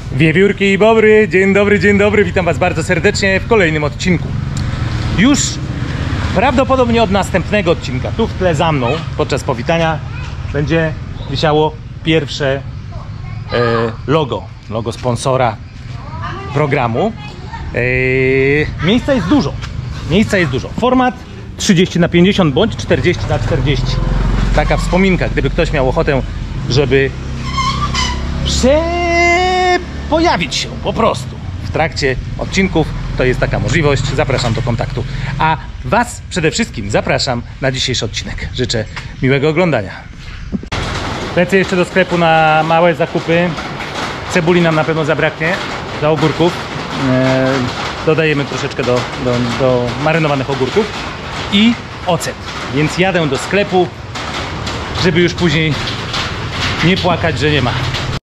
Wiewiórki i bobry, dzień dobry, witam was bardzo serdecznie w kolejnym odcinku. Już prawdopodobnie od następnego odcinka, tu w tle za mną, podczas powitania, będzie wisiało pierwsze logo sponsora programu. Miejsca jest dużo. Format 30×50 bądź 40×40. Taka wspominka, gdyby ktoś miał ochotę, żeby pojawić się po prostu w trakcie odcinków, to jest taka możliwość. Zapraszam do kontaktu. A was przede wszystkim zapraszam na dzisiejszy odcinek. Życzę miłego oglądania. Lecę jeszcze do sklepu na małe zakupy. Cebuli nam na pewno zabraknie, do ogórków. Dodajemy troszeczkę do marynowanych ogórków i ocet. Więc jadę do sklepu, żeby już później nie płakać, że nie ma.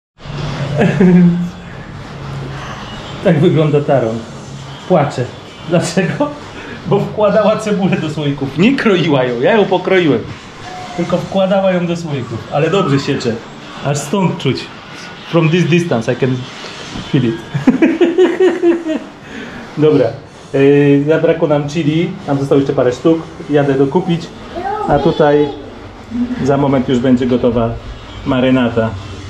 Tak wygląda Taron. Płacze. Dlaczego? Bo wkładała cebulę do słoików. Nie kroiła ją, ja ją pokroiłem. Tylko wkładała ją do słoików. Ale dobrze siecze. Aż stąd czuć. From this distance I can feel it. Dobra. Zabrakło nam chili. Nam zostało jeszcze parę sztuk. Jadę dokupić. A tutaj za moment już będzie gotowa marynata.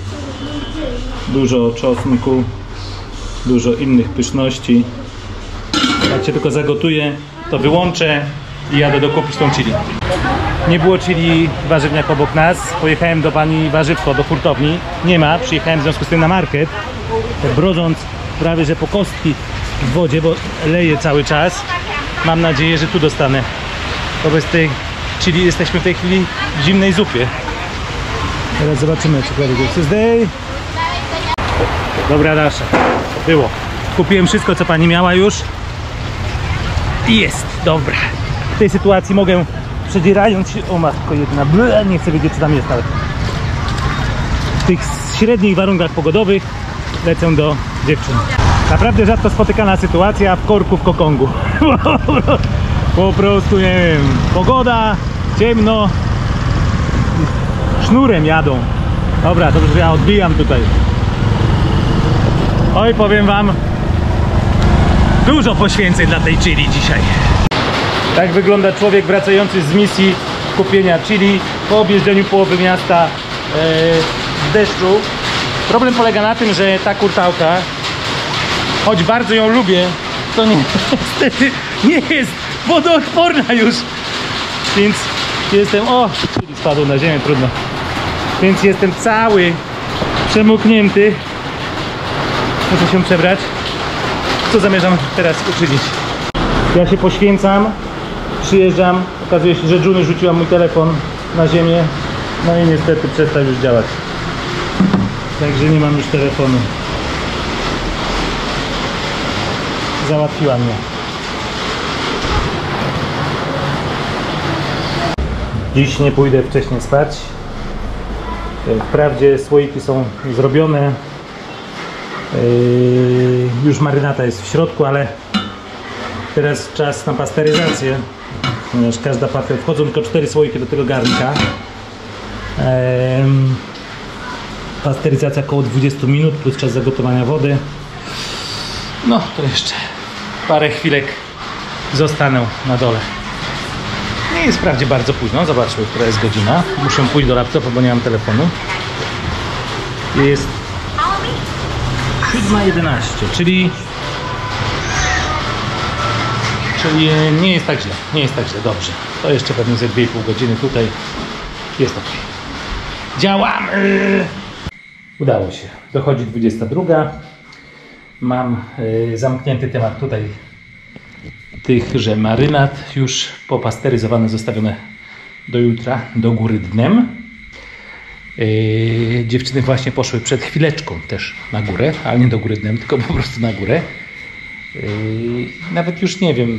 Dużo czosnku, dużo innych pyszności. Jak się tylko zagotuje, to wyłączę i jadę dokupić tą chili. Nie było chili warzywniak obok nas. Pojechałem do pani warzywko, do hurtowni. Nie ma, przyjechałem w związku z tym na market, brodząc prawie że po kostki w wodzie, bo leje cały czas. Mam nadzieję, że tu dostanę. Wobec tej chili jesteśmy w tej chwili w zimnej zupie. Teraz zobaczymy, czy prawie Tuesday. Dobra, Dasza, było. Kupiłem wszystko, co pani miała już. I jest, dobra. W tej sytuacji mogę, przedzierając się, o matko jedna, nie chcę wiedzieć, co tam jest, ale w tych średnich warunkach pogodowych lecę do dziewczyn. Naprawdę rzadko spotykana sytuacja w korku w Kokongu. Po prostu, nie wiem, pogoda, ciemno, sznurem jadą. Dobra, to już ja odbijam tutaj. Oj, powiem wam, dużo poświęceń dla tej chili dzisiaj. Tak wygląda człowiek wracający z misji kupienia chili po objeżdżeniu połowy miasta w deszczu. Problem polega na tym, że ta kurtałka, choć bardzo ją lubię, to niestety nie jest wodoodporna już. Więc jestem, o, chili spadł na ziemię, trudno. Więc jestem cały przemoknięty. Muszę się przebrać. Co zamierzam teraz uczynić? Ja się poświęcam, przyjeżdżam, okazuje się, że Juny rzuciła mój telefon na ziemię, no i niestety przestał już działać. Także nie mam już telefonu. Załatwiła mnie. Dziś nie pójdę wcześniej spać. Wprawdzie słoiki są zrobione. Już marynata jest w środku, ale teraz czas na pasteryzację, ponieważ każda pasteryzacja, wchodzą tylko 4 słoiki do tego garnka. Pasteryzacja około 20 minut plus czas zagotowania wody. No to jeszcze parę chwilek zostanę na dole. Nie jest wprawdzie bardzo późno, zobaczmy, która jest godzina. Muszę pójść do laptopa, bo nie mam telefonu. Jest 7:11, czyli nie jest tak źle, dobrze. To jeszcze pewnie ze 2,5 godziny tutaj jest ok. Działamy! Udało się. Dochodzi 22. Mam zamknięty temat tutaj tychże marynat, już popasteryzowane, zostawione do jutra, do góry dnem. Dziewczyny właśnie poszły przed chwileczką też na górę, ale nie do góry dnem, tylko po prostu na górę. Nawet już nie wiem,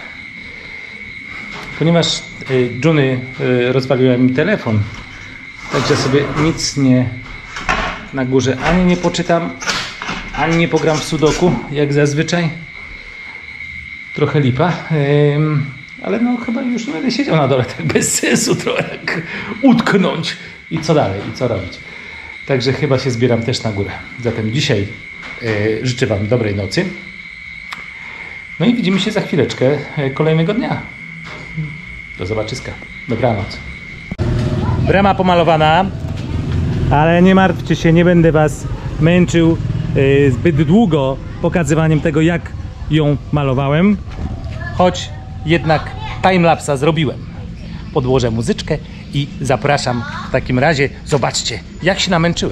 ponieważ Juny rozwaliła mi telefon, także sobie nic nie na górze ani nie poczytam, ani nie pogram w sudoku, jak zazwyczaj. Trochę lipa, ale no chyba już nie będę siedział na dole tak bez sensu, trochę tak utknąć. I co dalej? I co robić? Także chyba się zbieram też na górę. Zatem dzisiaj Życzę Wam dobrej nocy. No i widzimy się za chwileczkę kolejnego dnia. Do zobaczyska. Dobranoc. Brama pomalowana, ale nie martwcie się, nie będę Was męczył zbyt długo pokazywaniem tego, jak ją malowałem. Choć jednak timelapsa zrobiłem. Podłożę muzyczkę i zapraszam w takim razie. Zobaczcie, jak się namęczyłem.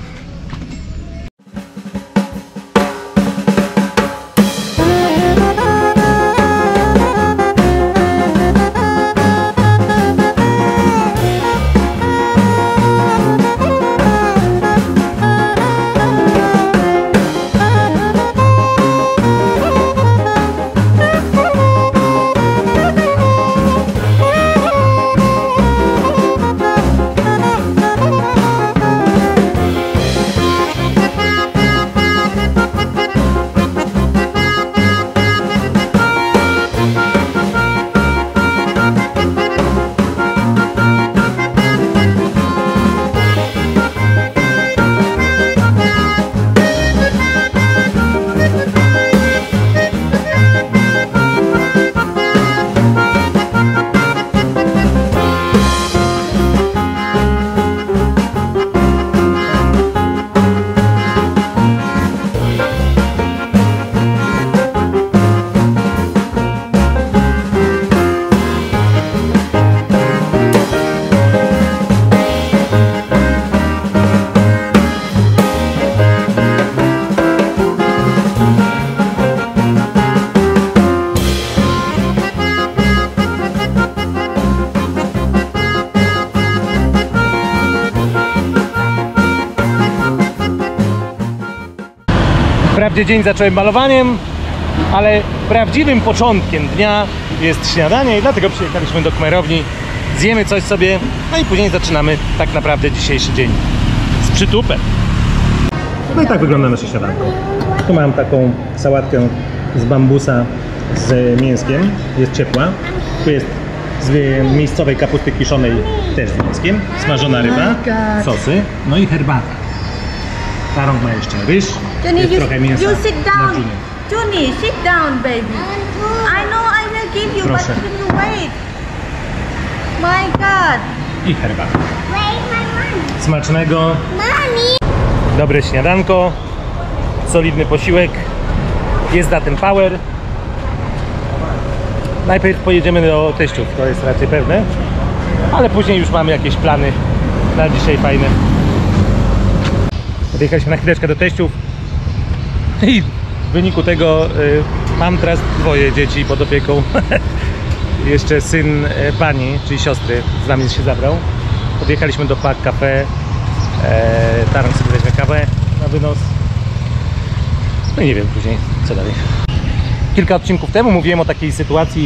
Wprawdzie dzień zacząłem malowaniem, ale prawdziwym początkiem dnia jest śniadanie i dlatego przyjechaliśmy do kmerowni, zjemy coś sobie, no i później zaczynamy tak naprawdę dzisiejszy dzień z przytupem. No i tak wygląda nasze śniadanko. Tu mam taką sałatkę z bambusa z mięskiem, jest ciepła. Tu jest z miejscowej kapusty kiszonej też z mięskiem, smażona ryba, sosy, no i herbata. Tarąg ma jeszcze ryż, jest trochę mięsa you sit na down. dżunie. Juni, sit down, baby. I know I will give you, Proszę. but you wait. My God. I herbata. Wait, my mom. Smacznego, Mommy. dobre śniadanko, solidny posiłek, jest za ten power. Najpierw pojedziemy do teściów, to jest raczej pewne, ale później już mamy jakieś plany na dzisiaj fajne. Odjechaliśmy na chwileczkę do teściów i w wyniku tego mam teraz dwoje dzieci pod opieką. Jeszcze syn pani, czyli siostry, z nami się zabrał. Podjechaliśmy do Pack Cafe, Tarąg sobie weźmie kawę na wynos. No i nie wiem później co dalej. Kilka odcinków temu mówiłem o takiej sytuacji,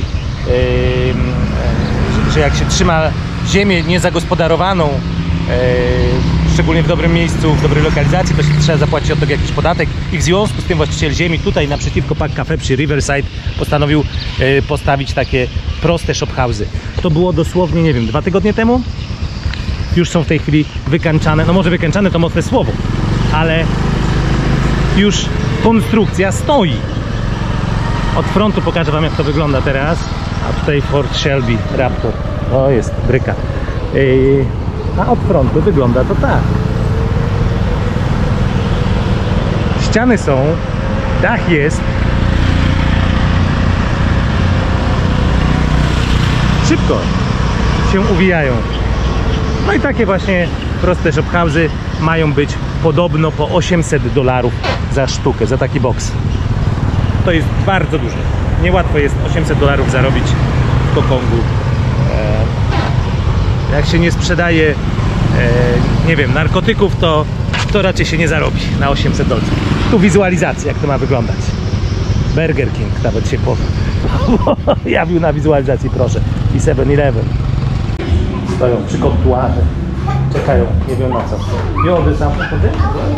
że jak się trzyma ziemię niezagospodarowaną, szczególnie w dobrym miejscu, w dobrej lokalizacji, to się trzeba zapłacić od tego jakiś podatek i w związku z tym właściciel ziemi tutaj naprzeciwko Pack Cafe przy Riverside postanowił postawić takie proste shophouse'y. To było dosłownie, nie wiem, 2 tygodnie temu. Już są w tej chwili wykańczane, no może wykańczane to mocne słowo, ale już konstrukcja stoi. Od frontu pokażę Wam, jak to wygląda teraz. A tutaj Ford Shelby Raptor. O, jest bryka. A od frontu wygląda to tak. Ściany są, dach jest. Szybko się uwijają. No i takie właśnie proste shophouse'y mają być podobno po $800 za sztukę, za taki boks. To jest bardzo dużo. Niełatwo jest $800 zarobić w Kokongu. Jak się nie sprzedaje, nie wiem, narkotyków, to raczej się nie zarobi na $800. Tu wizualizacja, jak to ma wyglądać. Burger King nawet się pojawił na wizualizacji, proszę. I 7-Eleven. Stoją przy kontuarze. Czekają, nie wiem na co. Jody sam potem?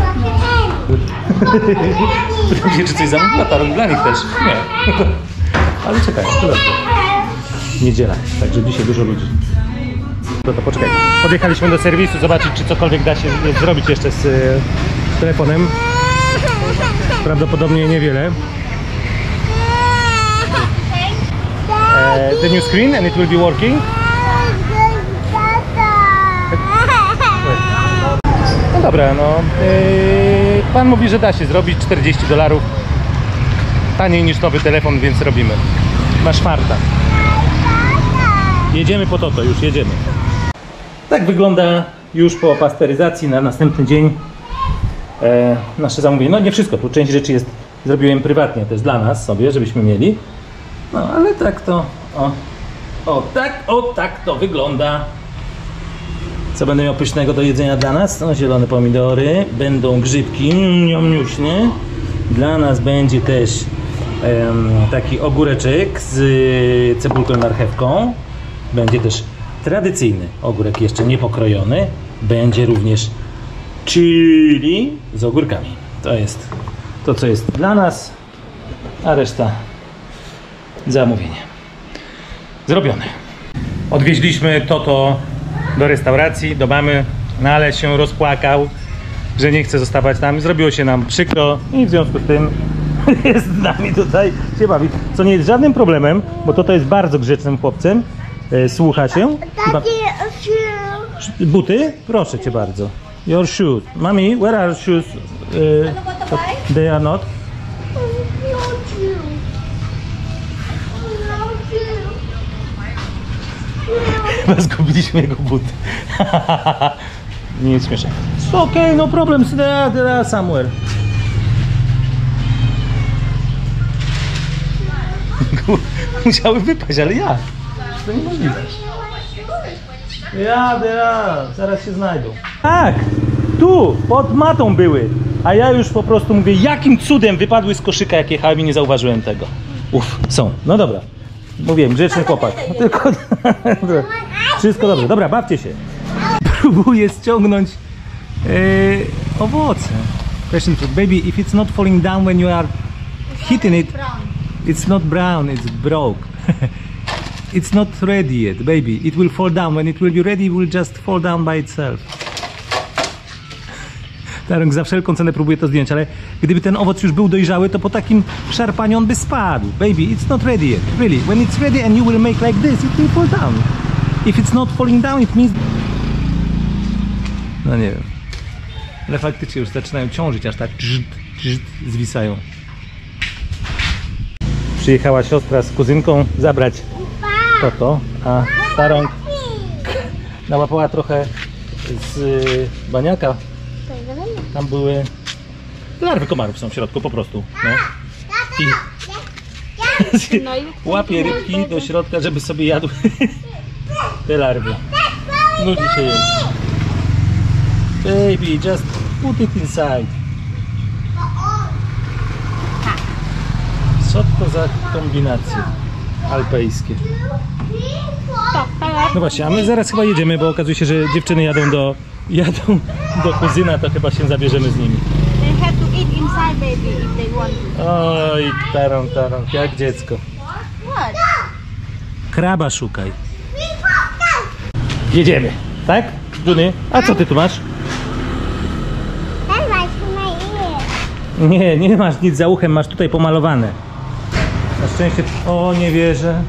Pytam się, czy coś zamówiła Tarąg dla nich też. Nie. Ale czekają, to dobrze. Niedziela, także dzisiaj dużo ludzi. To poczekaj. Podjechaliśmy do serwisu zobaczyć, czy cokolwiek da się zrobić jeszcze z telefonem. Prawdopodobnie niewiele. The new screen and it will be working. No dobra, no. Pan mówi, że da się zrobić $40. Taniej niż nowy telefon, więc robimy. Masz farta. Jedziemy po to, już jedziemy. Tak wygląda już po pasteryzacji na następny dzień nasze zamówienie. No nie wszystko, tu część rzeczy zrobiłem prywatnie też dla nas sobie, żebyśmy mieli. No ale tak to, tak to wygląda. Co będę miał pysznego do jedzenia dla nas? No zielone pomidory, będą grzybki, niuśnie. Dla nas będzie też taki ogóreczek z cebulką i marchewką. Będzie też tradycyjny ogórek, jeszcze nie pokrojony. Będzie również chili z ogórkami. To jest to, co jest dla nas, a reszta zamówienie zrobione. Odwieźliśmy Toto do restauracji, do mamy, no ale się rozpłakał, że nie chce zostawać tam. Zrobiło się nam przykro i w związku z tym jest z nami tutaj, się bawi. Co nie jest żadnym problemem, bo Toto jest bardzo grzecznym chłopcem. Słucha się. Buty? Proszę cię bardzo. Your shoes. Mami, where are shoes? They are not. Chyba zgubiliśmy jego buty. Nie jest śmieszne. Okay, no problem. They are somewhere. Musiały wypaść, ale ja. To niemożliwe. Ja, zaraz się znajdą. Tak, tu, pod matą były. A ja już po prostu mówię, jakim cudem wypadły z koszyka, jak jechałem i nie zauważyłem tego. Są. No dobra. Mówiłem, grzeczny chłopak. No tylko... Wszystko dobrze. Dobra, bawcie się. Próbuję ściągnąć owoce. Question for baby, if it's not falling down when you are hitting it, it's not brown, it's broke. It's not ready yet, baby. It will fall down. When it will be ready, it will just fall down by itself. Tarek za wszelką cenę próbuje to zdjąć, ale gdyby ten owoc już był dojrzały, to po takim szarpaniu on by spadł. Baby, it's not ready yet. Really. When it's ready and you will make like this, it will fall down. If it's not falling down, it means... No nie wiem. Ale faktycznie już zaczynają ciążyć, aż tak zwisają. Przyjechała siostra z kuzynką zabrać Toto, a Tarąg nałapała trochę z baniaka. Tam były larwy komarów, są w środku po prostu. No. I łapie rybki do środka, żeby sobie jadły te larwy. Nudzi się jej. Baby, just put it inside. Co to za kombinacje alpejskie? No właśnie, a my zaraz chyba jedziemy, bo okazuje się, że dziewczyny jadą do kuzyna, to chyba się zabierzemy z nimi. Oj, Tarąg, jak dziecko. Kraba szukaj. Jedziemy, tak? Juny, a co ty tu masz? Nie masz nic za uchem, masz tutaj pomalowane. Na szczęście... O, nie wierzę.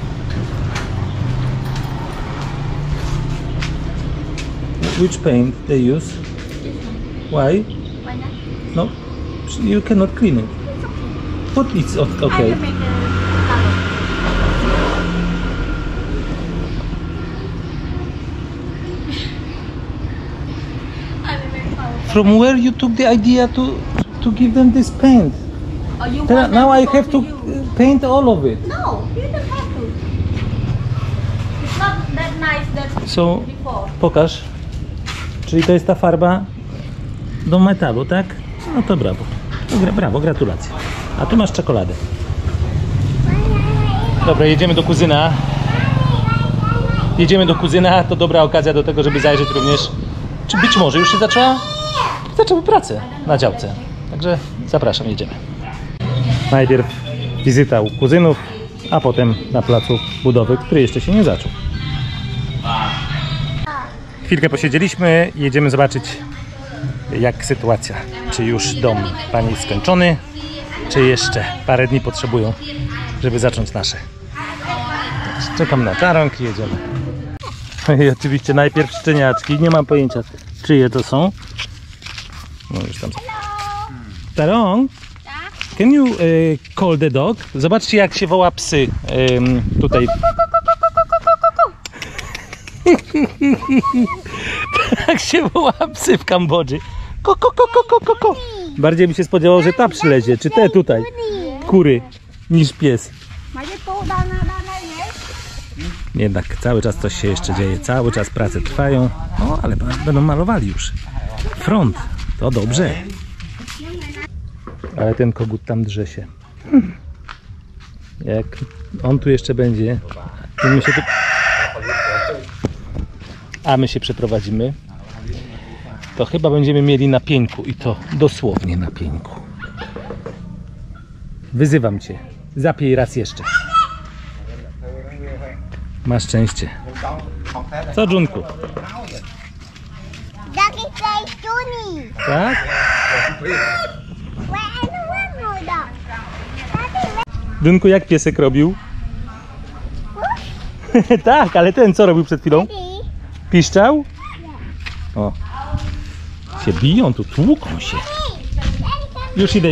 Which paint they use? Why? No, you cannot clean it. But it's okay. From where you took the idea to give them this paint? Now I have to paint all of it. No, you don't have to. It's not that nice that So, before. pokaż. Czyli to jest ta farba do metalu, tak? No to brawo. Brawo, gratulacje. A tu masz czekoladę. Dobra, jedziemy do kuzyna. To dobra okazja do tego, żeby zajrzeć również. Czy być może już się zaczęły prace na działce. Także zapraszam, jedziemy. Najpierw wizyta u kuzynów, a potem na placu budowy, który jeszcze się nie zaczął. Chwilkę posiedzieliśmy i jedziemy zobaczyć jak sytuacja. Czy już dom pani jest skończony, czy jeszcze parę dni potrzebują, żeby zacząć nasze. Czekam na Tarąg i jedziemy. I oczywiście najpierw szczeniaczki. Nie mam pojęcia, czyje to są. No już tam są. Tarąg, can you call the dog? Zobaczcie, jak się woła psy tutaj. Tak się woła psy w Kambodży. Ko. Bardziej mi się spodziewało, że ta przylezie, czy te tutaj kury, niż pies. Jednak cały czas coś się jeszcze dzieje, cały czas prace trwają. No ale będą malowali już front, to dobrze. Ale ten kogut tam drze się. Jak on tu jeszcze będzie, to my się tu... a my się przeprowadzimy, to chyba będziemy mieli na pieńku, i to dosłownie na pieńku. Wyzywam cię, zapiej raz jeszcze. Masz szczęście. Co, Junku? Tak? Junku, jak piesek robił? Tak, ale ten co robił przed chwilą? Piszczał? O. Się biją, tu tłuką się. Już idę.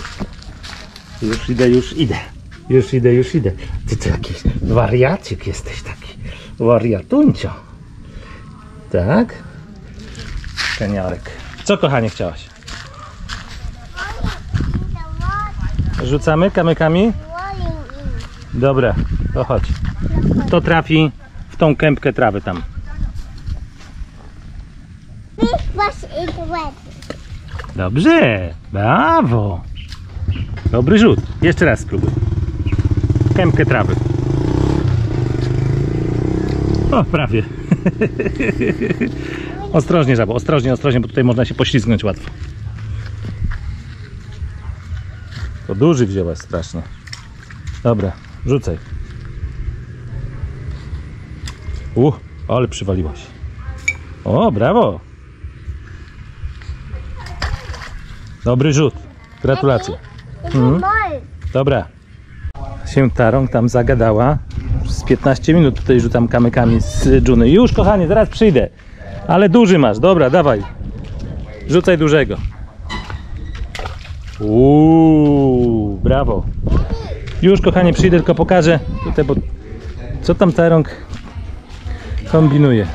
Już idę. Ty to jakiś wariacik jesteś taki. Wariatuncio. Tak? Kaniarek. Co, kochanie, chciałaś? Rzucamy kamykami? Dobra, to chodź. To trafi w tą kępkę trawy tam. Dobrze, brawo. Dobry rzut. Jeszcze raz spróbuj. Kępkę trawy. O, prawie. Ostrożnie, żabo, ostrożnie, bo tutaj można się poślizgnąć łatwo. To duży wzięłaś strasznie. Dobra, rzucaj. Ale przywaliłaś. O, brawo. Dobry rzut. Gratulacje. Dobra. Się Tarąg tam zagadała. Z 15 minut tutaj rzucam kamykami z Juny. Już, kochanie, zaraz przyjdę. Ale duży masz. Dobra, dawaj. Rzucaj dużego. Brawo. Już, kochanie, przyjdę, tylko pokażę tutaj, bo co tam Tarąg kombinuje.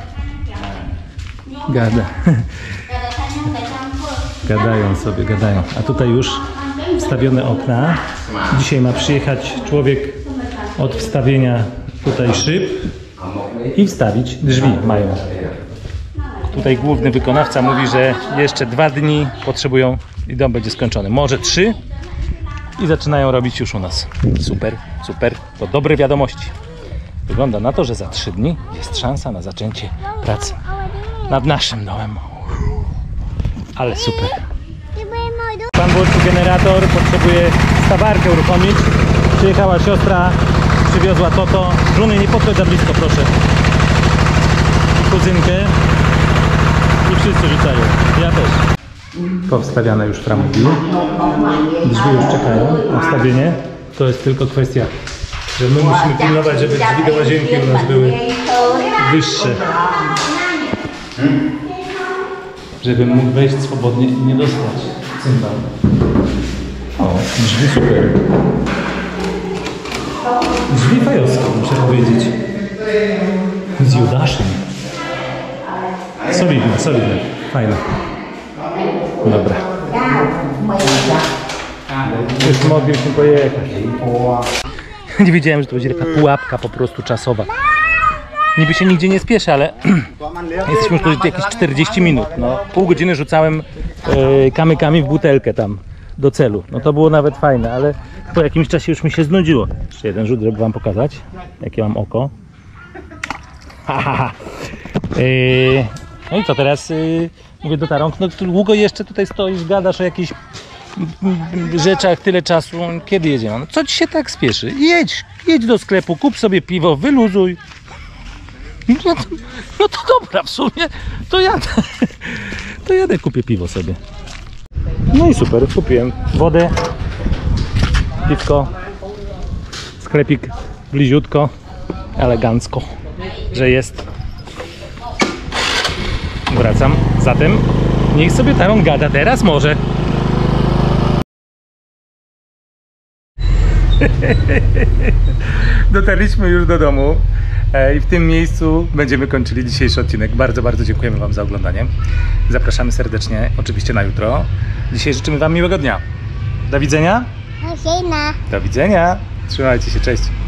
Gadają sobie. A tutaj już wstawione okna. Dzisiaj ma przyjechać człowiek od wstawienia tutaj szyb i wstawić drzwi mają. Tutaj główny wykonawca mówi, że jeszcze 2 dni potrzebują i dom będzie skończony. Może 3 i zaczynają robić już u nas. Super. To dobre wiadomości. Wygląda na to, że za 3 dni jest szansa na zaczęcie pracy nad naszym domem. Ale super. Pan włączył generator, potrzebuje stawarkę uruchomić. Przyjechała siostra, przywiozła Toto. Żony, nie podchodź za blisko, proszę. I kuzynkę. I wszyscy rzucają. Ja też. Powstawiane już framki. Drzwi już czekają na wstawienie. To jest tylko kwestia, że my musimy pilnować, żeby drzwi do łazienki u nas były wyższe. Żebym mógł wejść swobodnie i nie dostać cymbał. O, drzwi super. Drzwi fajowskie, muszę powiedzieć. Z Judaszem. Solidne. Fajne. Dobra. Już mogliśmy pojechać. Nie wiedziałem, że to będzie taka pułapka po prostu czasowa. Niby się nigdzie nie spieszę, ale jesteśmy już tu jakieś 40 minut. No, pół godziny rzucałem kamykami w butelkę tam do celu. No to było nawet fajne, ale po jakimś czasie już mi się znudziło. Jeszcze jeden rzut, żeby wam pokazać, jakie mam oko. No i co teraz? Mówię do Tarąg, no długo jeszcze tutaj stoisz, gadasz o jakichś rzeczach, tyle czasu. Kiedy jedziemy? No, co ci się tak spieszy? Jedź do sklepu, kup sobie piwo, wyluzuj. No to dobra, w sumie to ja. to jadę, kupię piwo sobie. No i super, kupiłem wodę, piwko, sklepik bliziutko, elegancko, że jest. Wracam, zatem niech sobie tam gada teraz może. Dotarliśmy już do domu i w tym miejscu będziemy kończyli dzisiejszy odcinek. Bardzo, bardzo dziękujemy Wam za oglądanie. Zapraszamy serdecznie oczywiście na jutro. Dzisiaj życzymy Wam miłego dnia. Do widzenia. Do widzenia. Trzymajcie się, cześć.